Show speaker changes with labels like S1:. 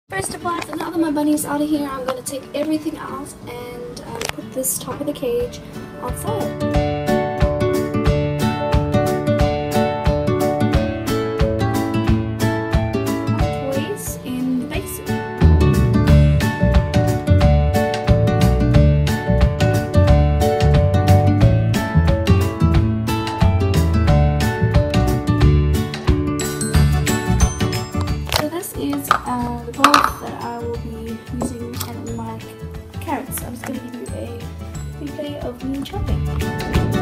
S1: First of all, now that my bunny's out of here, I'm going to take everything out and put this top of the cage outside. Toys in the basement. So this is the bowl that I will be using and my carrots. I'm just going to give you a replay of me chopping.